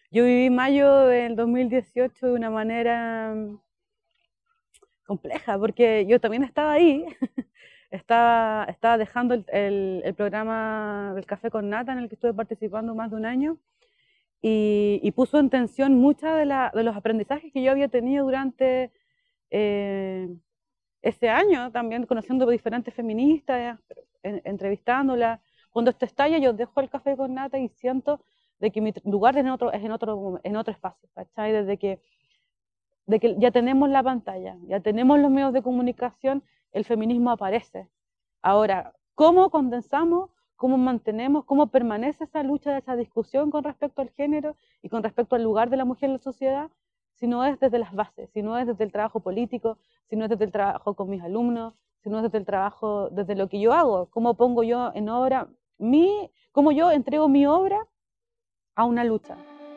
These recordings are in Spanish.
Yo viví mayo del 2018 de una manera compleja, porque yo también estaba ahí, estaba dejando el programa del Café con Nata en el que estuve participando más de un año y puso en tensión muchos de los aprendizajes que yo había tenido durante eh, ese año, también conociendo diferentes feministas, entrevistándolas. Cuando esto estalla, yo dejo el Café con Nata y siento de que mi lugar en otro espacio, ¿cachai? Desde que de que ya tenemos la pantalla, ya tenemos los medios de comunicación, el feminismo aparece. Ahora, ¿cómo condensamos, cómo mantenemos, cómo permanece esa lucha, esa discusión con respecto al género y con respecto al lugar de la mujer en la sociedad, si no es desde las bases, si no es desde el trabajo político, si no es desde el trabajo con mis alumnos, si no es desde el trabajo, desde lo que yo hago, cómo pongo yo en obra cómo yo entrego mi obra a una lucha.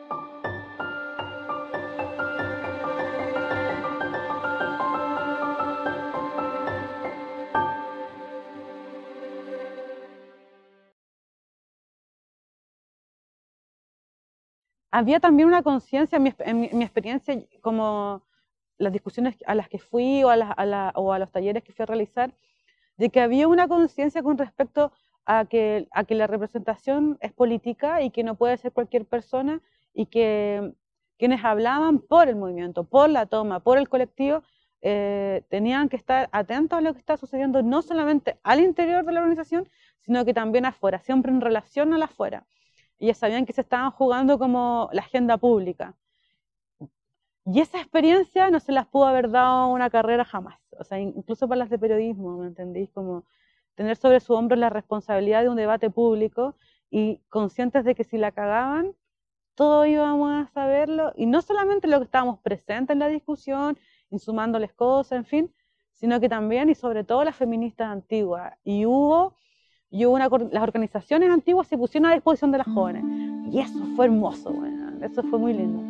Había también una conciencia en mi experiencia, como las discusiones a las que fui o a los talleres que fui a realizar, de que había una conciencia con respecto a que la representación es política y que no puede ser cualquier persona y que quienes hablaban por el movimiento, por la toma, por el colectivo, tenían que estar atentos a lo que está sucediendo no solamente al interior de la organización, sino que también afuera, siempre en relación a la afuera. Ellas sabían que se estaban jugando como la agenda pública. Y esa experiencia no se las pudo haber dado una carrera jamás. O sea, incluso para las de periodismo, ¿me entendéis? Como tener sobre su hombro la responsabilidad de un debate público y conscientes de que si la cagaban, todos íbamos a saberlo. Y no solamente lo que estábamos presentes en la discusión, insumándoles cosas, en fin, sino que también y sobre todo las feministas antiguas. Las organizaciones antiguas se pusieron a disposición de las jóvenes. Y eso fue hermoso, bueno, eso fue muy lindo.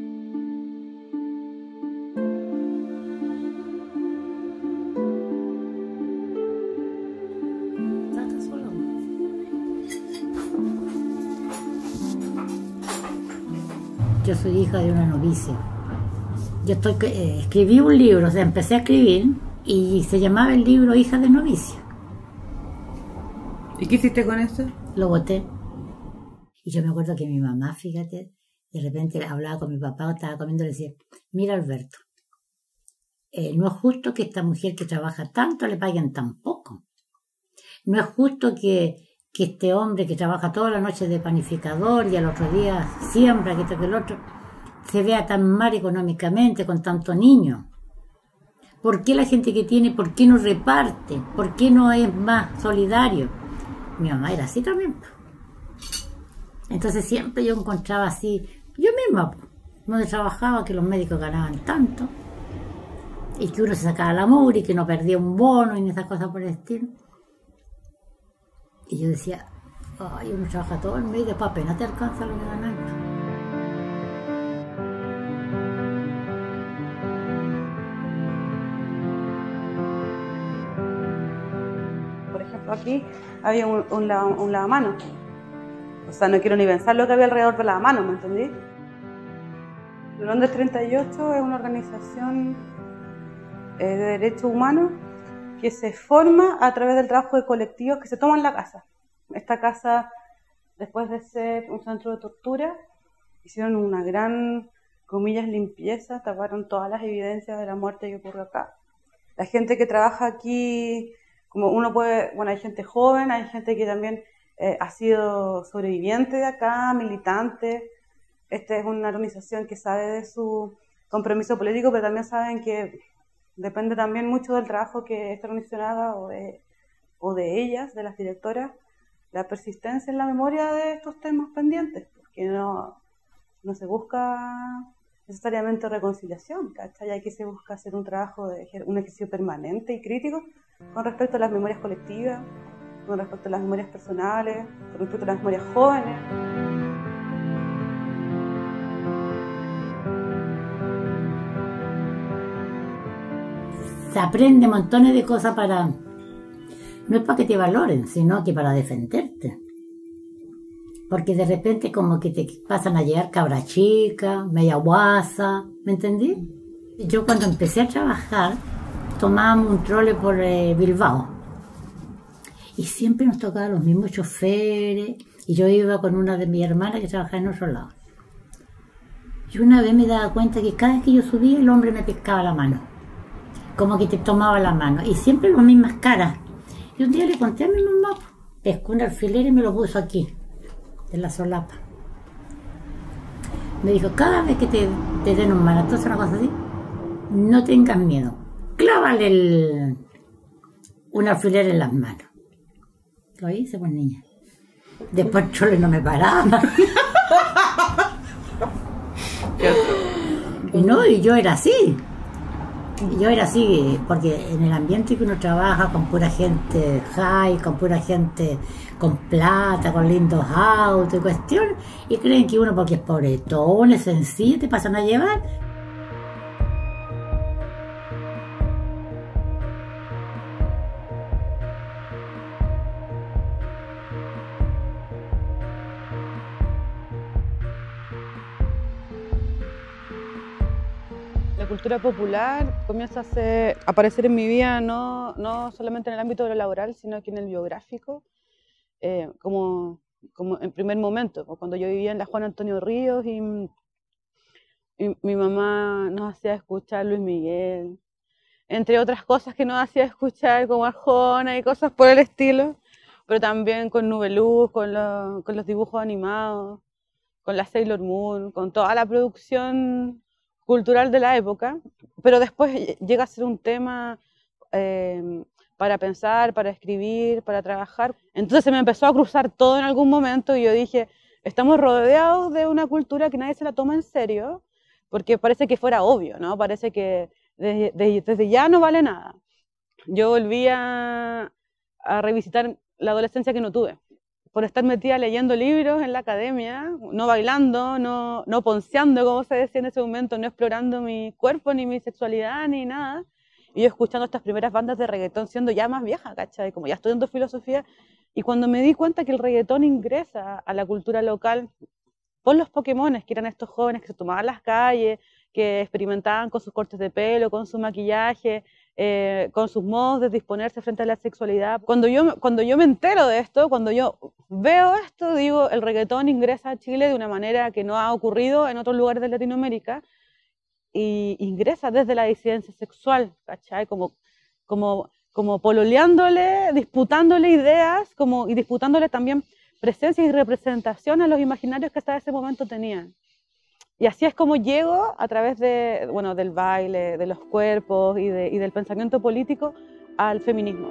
Yo soy hija de una novicia. Escribí un libro, o sea, empecé a escribir y se llamaba el libro Hija de novicia. ¿Y qué hiciste con eso? Lo boté. Y yo me acuerdo que mi mamá, fíjate, de repente hablaba con mi papá, estaba comiendo y le decía, mira Alberto, no es justo que esta mujer que trabaja tanto le paguen tan poco. No es justo que este hombre que trabaja toda la noche de panificador y al otro día siembra, que esto que el otro, se vea tan mal económicamente con tantos niños. ¿Por qué la gente que tiene, por qué no reparte? ¿Por qué no es más solidario? Mi mamá era así también. Entonces siempre yo encontraba así, yo misma, donde trabajaba, que los médicos ganaban tanto, y que uno se sacaba la mugre y que no perdía un bono y esas cosas por el estilo. Y yo decía, ay, uno trabaja todo el mes y después apenas te alcanza lo que ganas. Por ejemplo, aquí había un lavamanos. O sea, no quiero ni pensar lo que había alrededor del lavamanos, ¿me entendí? Londres 38 es una organización de derechos humanos que se forma a través del trabajo de colectivos que se toman la casa. Esta casa, después de ser un centro de tortura, hicieron una gran, comillas, limpieza, taparon todas las evidencias de la muerte que ocurrió acá. La gente que trabaja aquí, como uno puede, bueno, hay gente joven, hay gente que también ha sido sobreviviente de acá, militante. Esta es una organización que sabe de su compromiso político, pero también saben que depende también mucho del trabajo que esta organización haga o de ellas, de las directoras, la persistencia en la memoria de estos temas pendientes, porque no se busca necesariamente reconciliación, ¿cachai? Aquí se busca hacer un trabajo un ejercicio permanente y crítico con respecto a las memorias colectivas, con respecto a las memorias personales, con respecto a las memorias jóvenes. Se aprende montones de cosas no es para que te valoren, sino que para defenderte. Porque de repente como que te pasan a llegar cabra chica, media guasa, ¿me entendí? Yo cuando empecé a trabajar, tomábamos un trole por Bilbao. Y siempre nos tocaban los mismos choferes. Y yo iba con una de mis hermanas que trabajaba en otro lado. Y una vez me daba cuenta que cada vez que yo subía, el hombre me pescaba la mano. Como que te tomaba la mano. Y siempre las mismas caras. Y un día le conté a mi mamá, pescó un alfiler y me lo puso aquí, en la solapa. Me dijo, cada vez que te den un maratoso, una cosa así, no tengas miedo. Clávale un alfiler en las manos. Lo hice, pues niña. Después el trole no me paraba. Y yo era así. Yo era así, porque en el ambiente que uno trabaja con pura gente high, con pura gente con plata, con lindos autos y cuestiones, y creen que uno porque es pobretón, es sencillo, te pasan a llevar. La cultura popular comienza a aparecer en mi vida no solamente en el ámbito de lo laboral, sino que en el biográfico, como en primer momento, cuando yo vivía en la Juan Antonio Ríos y mi mamá nos hacía escuchar Luis Miguel, entre otras cosas que nos hacía escuchar como Arjona y cosas por el estilo, pero también con Nubeluz, con los dibujos animados, con la Sailor Moon, con toda la producción cultural de la época, pero después llega a ser un tema para pensar, para escribir, para trabajar. Entonces se me empezó a cruzar todo en algún momento y yo dije, estamos rodeados de una cultura que nadie se la toma en serio, porque parece que fuera obvio, ¿no? Parece que desde ya no vale nada. Yo volví a revisitar la adolescencia que no tuve, por estar metida leyendo libros en la academia, no bailando, no ponceando, como se decía en ese momento, no explorando mi cuerpo, ni mi sexualidad, ni nada. Y yo escuchando estas primeras bandas de reggaetón siendo ya más vieja, ¿cachai? Como ya estudiando filosofía. Y cuando me di cuenta que el reggaetón ingresa a la cultura local por los Pokémones, que eran estos jóvenes que se tomaban las calles, que experimentaban con sus cortes de pelo, con su maquillaje, con sus modos de disponerse frente a la sexualidad. Cuando yo me entero de esto, cuando yo veo esto, digo, el reggaetón ingresa a Chile de una manera que no ha ocurrido en otros lugares de Latinoamérica, y ingresa desde la disidencia sexual, ¿cachai? Como pololeándole, disputándole ideas, y disputándole también presencia y representación a los imaginarios que hasta ese momento tenían. Y así es como llego a través del baile, de los cuerpos y del pensamiento político al feminismo.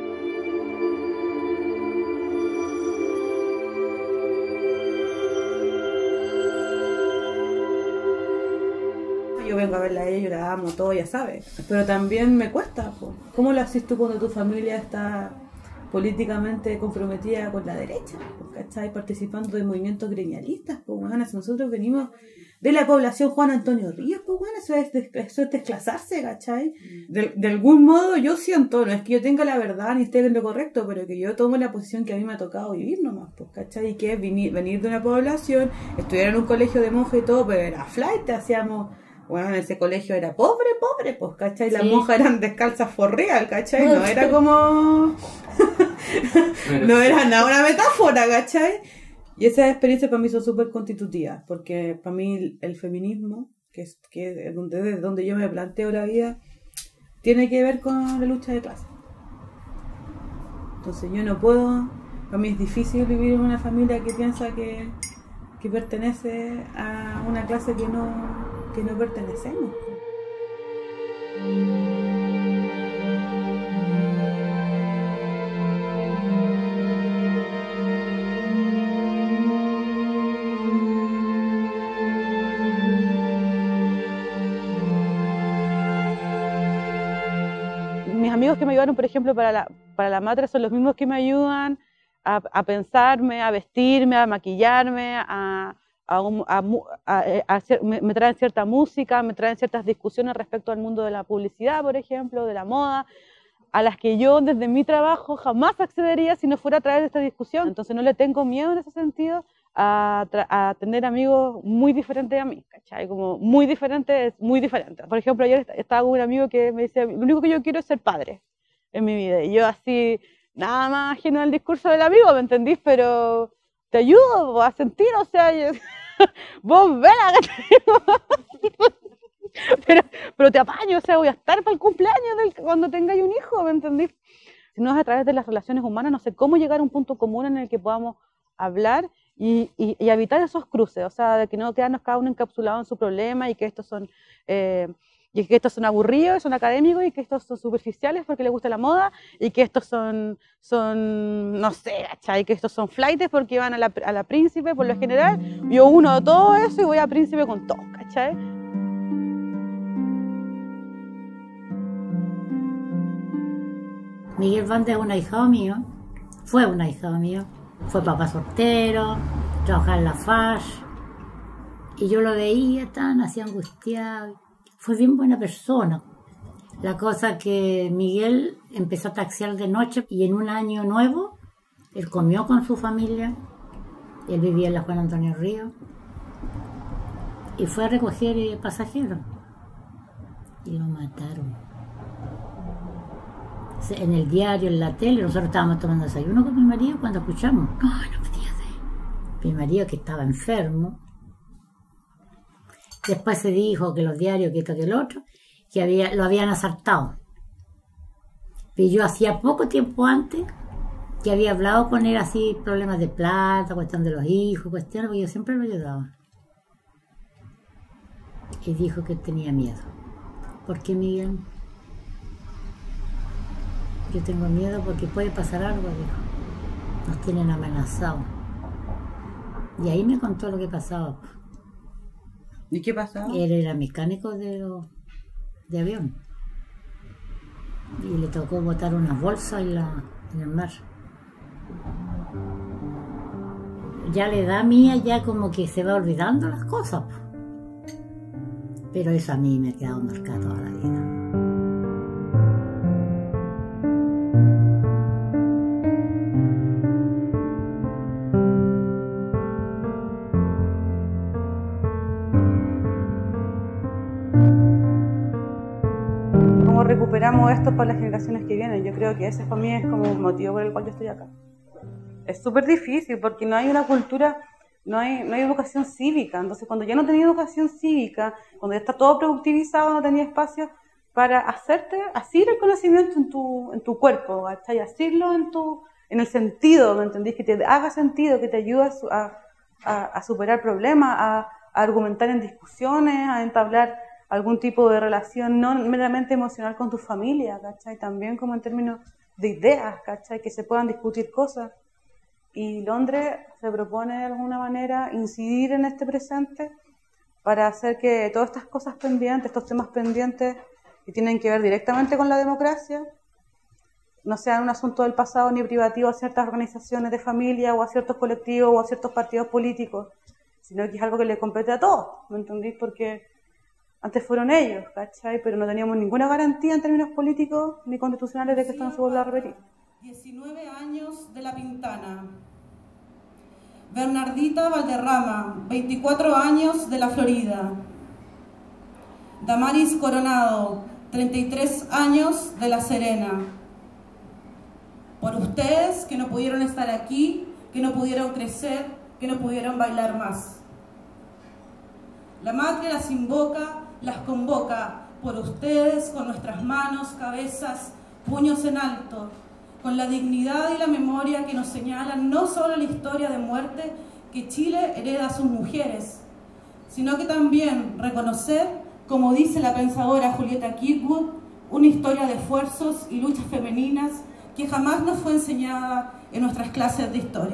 Yo vengo a verla a ella, yo la amo, todo, ya sabes. Pero también me cuesta, po. ¿Cómo lo haces tú cuando tu familia está políticamente comprometida con la derecha? ¿Cachai? Participando de movimientos gremialistas, pues bueno, si nosotros venimos de la población Juan Antonio Ríos, pues bueno, eso es desclasarse, ¿cachai? De algún modo yo siento, no es que yo tenga la verdad ni esté en lo correcto, pero que yo tomo la posición que a mí me ha tocado vivir nomás, pues, ¿cachai? Y que es venir de una población, estudiar en un colegio de monjas y todo, pero era flight, hacíamos... Bueno, en ese colegio era pobre, pues, ¿cachai? Las monjas eran descalzas for real, ¿cachai? No era como... no era nada una metáfora, ¿cachai? Y esas experiencias para mí son súper constitutivas, porque para mí el feminismo, que es desde donde yo me planteo la vida, tiene que ver con la lucha de clase. Entonces yo no puedo... Para mí es difícil vivir en una familia que piensa que pertenece a una clase que no pertenecemos. Mis amigos que me ayudaron, por ejemplo, para la matra son los mismos que me ayudan a pensarme, a vestirme, a maquillarme, me traen cierta música, me traen ciertas discusiones respecto al mundo de la publicidad, por ejemplo, de la moda, a las que yo desde mi trabajo jamás accedería si no fuera a través de esta discusión. Entonces no le tengo miedo en ese sentido a tener amigos muy diferentes a mí, ¿cachai? Como muy diferentes, muy diferentes. Por ejemplo, ayer estaba con un amigo que me decía, lo único que yo quiero es ser padre en mi vida. Y yo así, nada más ajeno al discurso del amigo, ¿me entendís? Pero te ayudo a sentir, o sea, vos vela, pero te apaño, o sea, voy a estar para el cumpleaños cuando tengáis un hijo, ¿me entendís? Si no es a través de las relaciones humanas, no sé cómo llegar a un punto común en el que podamos hablar y evitar esos cruces, o sea, de que no quedarnos cada uno encapsulado en su problema y que estos son aburridos, son académicos y que estos son superficiales porque les gusta la moda y que estos son no sé, ¿cachai? Que estos son flaites porque van a la príncipe por lo general. Yo uno de todo eso y voy a príncipe con todo, ¿cachai? Miguel Vande es un ahijado mío, fue un ahijado mío, fue papá soltero, trabajaba en la FAS, y yo lo veía tan así angustiado. Fue bien buena persona. La cosa que Miguel empezó a taxiar de noche y en un año nuevo él comió con su familia, él vivía en la Juan Antonio Río, y fue a recoger pasajeros y lo mataron. En el diario, en la tele, nosotros estábamos tomando desayuno con mi marido cuando escuchamos. No podía ser. Mi marido que estaba enfermo. Después se dijo que los diarios, que esto, que el otro, que lo habían asaltado. Pero yo hacía poco tiempo antes que había hablado con él así, problemas de plata, cuestión de los hijos, cuestiones, porque yo siempre lo ayudaba. Y dijo que tenía miedo. ¿Por qué, Miguel? Yo tengo miedo porque puede pasar algo, dijo. Nos tienen amenazados. Y ahí me contó lo que pasaba. ¿Y qué pasaba? Él era mecánico de avión. Y le tocó botar unas bolsas en el mar. Ya la edad mía ya como que se va olvidando las cosas. Pero eso a mí me ha quedado marcado toda la vida. Recuperamos esto para las generaciones que vienen. Yo creo que ese para mí es como un motivo por el cual yo estoy acá. Es súper difícil porque no hay una cultura, no hay educación cívica. Entonces, cuando ya no tenía educación cívica, cuando ya está todo productivizado, no tenía espacio para asir el conocimiento en tu cuerpo, ¿cachai? Asirlo en el sentido, ¿me entendís? Que te haga sentido, que te ayude a superar problemas, a argumentar en discusiones, a entablar algún tipo de relación no meramente emocional con tu familia, ¿cachai? También como en términos de ideas, ¿cachai? Que se puedan discutir cosas. Y Londres se propone de alguna manera incidir en este presente para hacer que todas estas cosas pendientes, estos temas pendientes que tienen que ver directamente con la democracia, no sean un asunto del pasado ni privativo a ciertas organizaciones de familia o a ciertos colectivos o a ciertos partidos políticos, sino que es algo que le compete a todos, ¿me entendís? Porque antes fueron ellos, ¿cachai? Pero no teníamos ninguna garantía en términos políticos ni constitucionales de que esto no se vuelva a repetir. 19 años de La Pintana. Bernardita Valderrama, 24 años de La Florida. Damaris Coronado, 33 años de La Serena. Por ustedes que no pudieron estar aquí, que no pudieron crecer, que no pudieron bailar más. La madre las invoca, las convoca por ustedes con nuestras manos, cabezas, puños en alto, con la dignidad y la memoria que nos señalan no solo la historia de muerte que Chile hereda a sus mujeres, sino que también reconocer, como dice la pensadora Julieta Kirkwood, una historia de esfuerzos y luchas femeninas que jamás nos fue enseñada en nuestras clases de historia.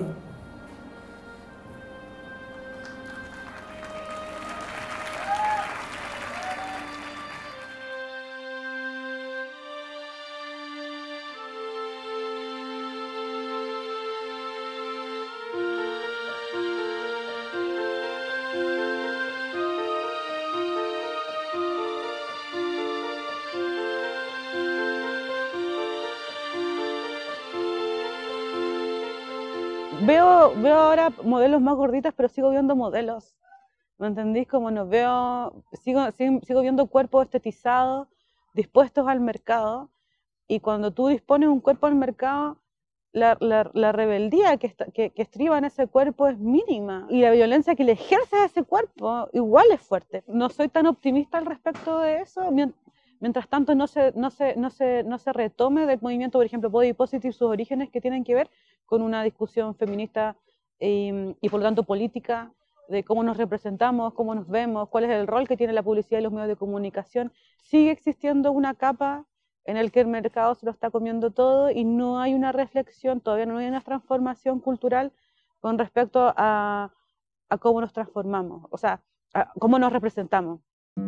veo ahora modelos más gorditas, pero sigo viendo modelos. ¿Me entendís? Como nos veo, sigo viendo cuerpos estetizados, dispuestos al mercado. Y cuando tú dispones un cuerpo al mercado, la rebeldía que estriba en ese cuerpo es mínima. Y la violencia que le ejerce a ese cuerpo igual es fuerte. No soy tan optimista al respecto de eso. Mientras tanto no se retome del movimiento, por ejemplo, Body Positive, sus orígenes que tienen que ver con una discusión feminista y por lo tanto política, de cómo nos representamos, cómo nos vemos, cuál es el rol que tiene la publicidad y los medios de comunicación. Sigue existiendo una capa en el que el mercado se lo está comiendo todo y no hay una reflexión, todavía no hay una transformación cultural con respecto a cómo nos transformamos, o sea, a cómo nos representamos.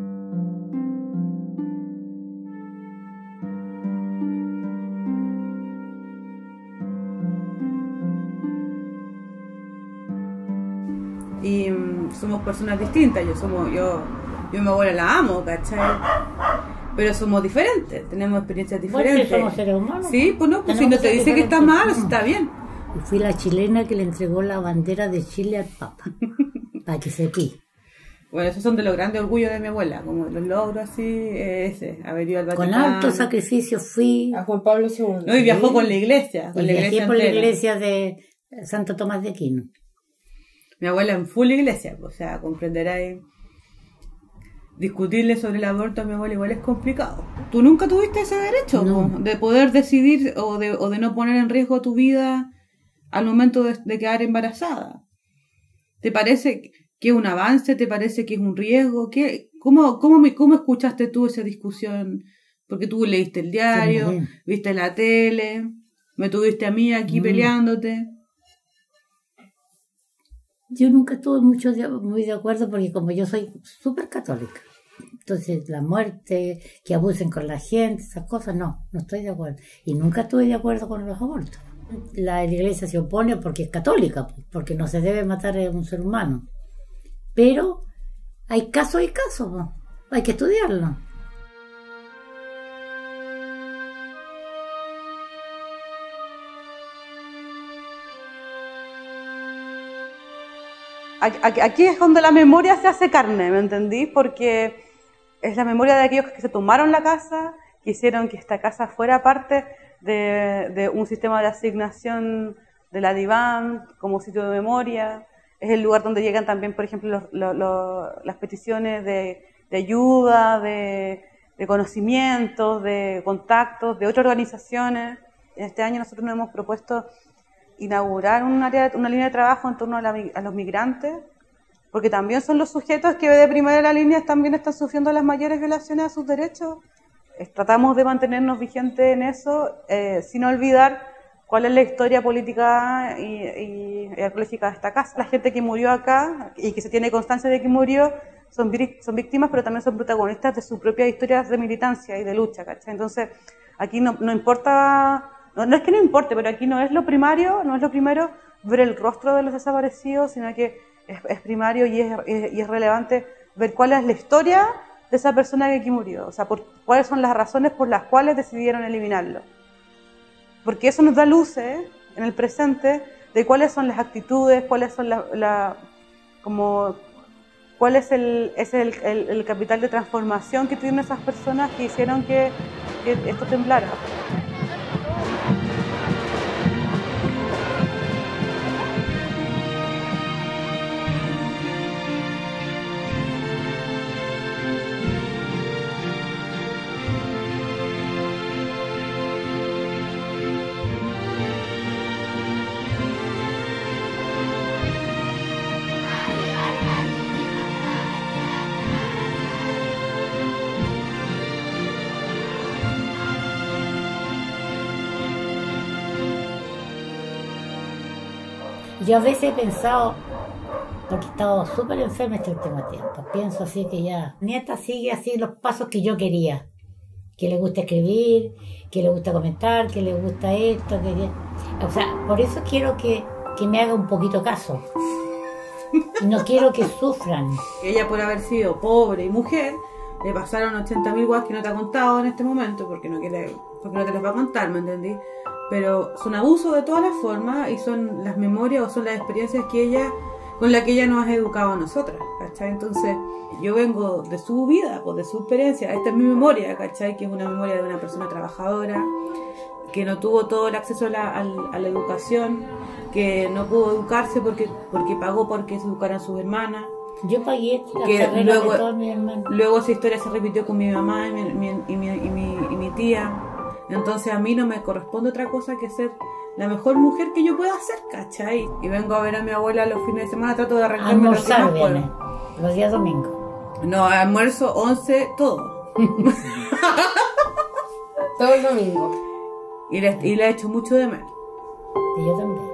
Y somos personas distintas, yo mi abuela la amo, ¿cachai? Pero somos diferentes, tenemos experiencias diferentes. Bueno, somos seres humanos. Sí, pues no, pues si no te dice que está mal, está bien. Y fui la chilena que le entregó la bandera de Chile al Papa, para que se pille. Bueno, esos son de los grandes orgullos de mi abuela, como los logros así, ese, haber ido al Vaticano. Con alto sacrificio fui. A Juan Pablo II. No, y viajó con la iglesia. Y viajé por la iglesia de Santo Tomás de Aquino. Mi abuela en full iglesia, o sea, comprenderáis. Discutirle sobre el aborto a mi abuela igual es complicado. ¿Tú nunca tuviste ese derecho? No. De poder decidir o de no poner en riesgo tu vida al momento de quedar embarazada. ¿Te parece que es un avance? ¿Te parece que es un riesgo? ¿Cómo escuchaste tú esa discusión? Porque tú leíste el diario, Sí, viste la tele, me tuviste a mí aquí peleándote. Yo nunca estuve muy de acuerdo porque como yo soy súper católica, entonces la muerte, que abusen con la gente, esas cosas, no estoy de acuerdo. Y nunca estuve de acuerdo con los abortos. La iglesia se opone porque es católica, porque no se debe matar a un ser humano. Pero hay casos y casos, hay que estudiarlo. Aquí es donde la memoria se hace carne, ¿me entendí? Porque es la memoria de aquellos que se tomaron la casa, que hicieron que esta casa fuera parte de un sistema de asignación de la DIVAM como sitio de memoria. Es el lugar donde llegan también, por ejemplo, las peticiones de ayuda, de conocimientos, de contactos, de otras organizaciones. En este año nosotros nos hemos propuesto inaugurar una línea de trabajo en torno a los migrantes, porque también son los sujetos que de primera línea también están sufriendo las mayores violaciones a sus derechos. Tratamos de mantenernos vigentes en eso, sin olvidar cuál es la historia política y ecológica de esta casa. La gente que murió acá y que se tiene constancia de que murió son víctimas, pero también son protagonistas de sus propias historias de militancia y de lucha, ¿cachai? Entonces, aquí no importa. No es que no importe, pero aquí no es lo primero ver el rostro de los desaparecidos, sino que es primario y es relevante ver cuál es la historia de esa persona que aquí murió, o sea, cuáles son las razones por las cuales decidieron eliminarlo. Porque eso nos da luces en el presente de cuáles son las actitudes, cuáles son cuál es el capital de transformación que tuvieron esas personas que hicieron que esto temblara. Yo a veces he pensado, porque he estado súper enferma este último tiempo, pienso así que ya, nieta sigue así los pasos que yo quería, que le gusta escribir, que le gusta comentar, que le gusta esto, o sea, por eso quiero que me haga un poquito caso. No quiero que sufran. Ella, por haber sido pobre y mujer, le pasaron 80.000 guas que no te ha contado en este momento, porque no te las va a contar, ¿me entendí? pero son abusos de todas las formas y son las memorias o son las experiencias con las que ella nos ha educado a nosotras, ¿cachai? Entonces, yo vengo de su vida, pues de su experiencia, esta es mi memoria, ¿cachai? Que es una memoria de una persona trabajadora, que no tuvo todo el acceso a la educación, que no pudo educarse porque pagó porque se educaran sus hermanas. Yo pagué la Que carrera de todos mis hermanos. luego esa historia se repitió con mi mamá y mi tía. Entonces a mí no me corresponde otra cosa que ser la mejor mujer que yo pueda ser, ¿cachai? Y vengo a ver a mi abuela los fines de semana, trato de arreglarme lo que más puedo. Los días domingos. No, almuerzo, 11, todo. Todo el domingo. Y le he hecho mucho de menos. Y yo también.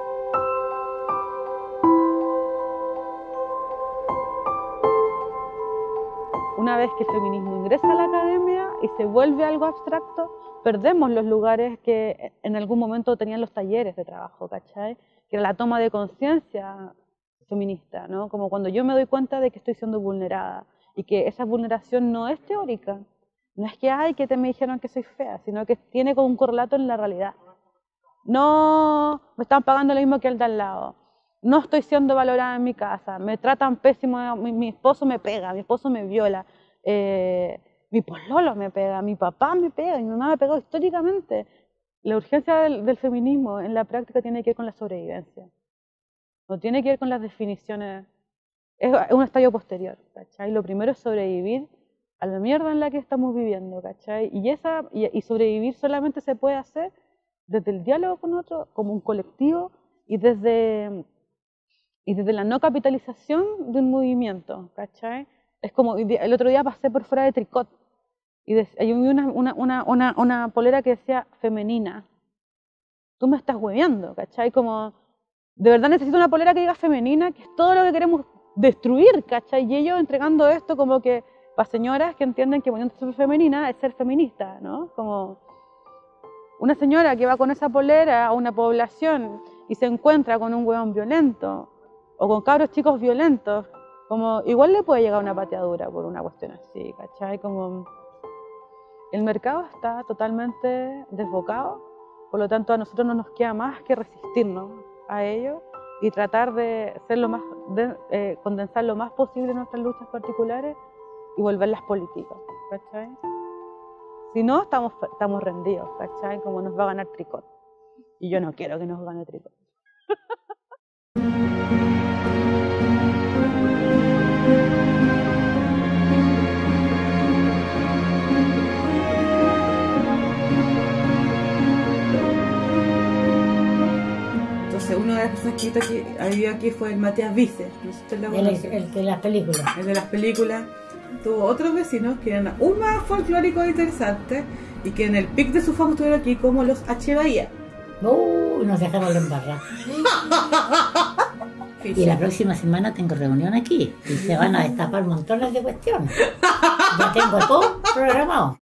Una vez que el feminismo ingresa a la academia y se vuelve algo abstracto, perdemos los lugares que en algún momento tenían los talleres de trabajo, ¿cachai? Que era la toma de conciencia feminista, ¿no? Como cuando yo me doy cuenta de que estoy siendo vulnerada y que esa vulneración no es teórica, no es que ay, que me dijeron que soy fea, sino que tiene como un correlato en la realidad. No me están pagando lo mismo que el de al lado, no estoy siendo valorada en mi casa, me tratan pésimo, mi esposo me pega, mi esposo me viola, mi pololo me pega, mi papá me pega, mi mamá me pegó históricamente. La urgencia del feminismo en la práctica tiene que ver con la sobrevivencia, no tiene que ver con las definiciones, es un estadio posterior, ¿cachai? Lo primero es sobrevivir a la mierda en la que estamos viviendo, ¿cachai? Y sobrevivir solamente se puede hacer desde el diálogo con otro, como un colectivo, y desde la no capitalización de un movimiento, ¿cachai? Es como, el otro día pasé por fuera de Tricot, y hay una polera que decía femenina. Tú me estás hueveando, ¿cachai? Como, de verdad necesito una polera que diga femenina, que es todo lo que queremos destruir, ¿cachai? Y ellos entregando esto como que para señoras que entienden que poniéndose femenina es ser feminista, ¿no? Como una señora que va con esa polera a una población y se encuentra con un hueón violento o con cabros chicos violentos, como igual le puede llegar una pateadura por una cuestión así, ¿cachai? Como el mercado está totalmente desbocado, por lo tanto a nosotros no nos queda más que resistirnos a ello y tratar de ser condensar lo más posible nuestras luchas particulares y volverlas políticas, ¿cachai? Si no, estamos rendidos, ¿cachai? Como nos va a ganar Tricot. Y yo no quiero que nos gane Tricot. Entonces, una de las personas que había aquí fue el Matías Vice. No sé si usted lo conoce. El de las películas. El de las películas. Tuvo otros vecinos que eran aún más folclóricos e interesantes y que en el pic de su fama estuvieron aquí como los H. Bahía. Nos dejaron la embarrada. Y la próxima semana tengo reunión aquí y se van a destapar montones de cuestiones. Ya tengo todo programado.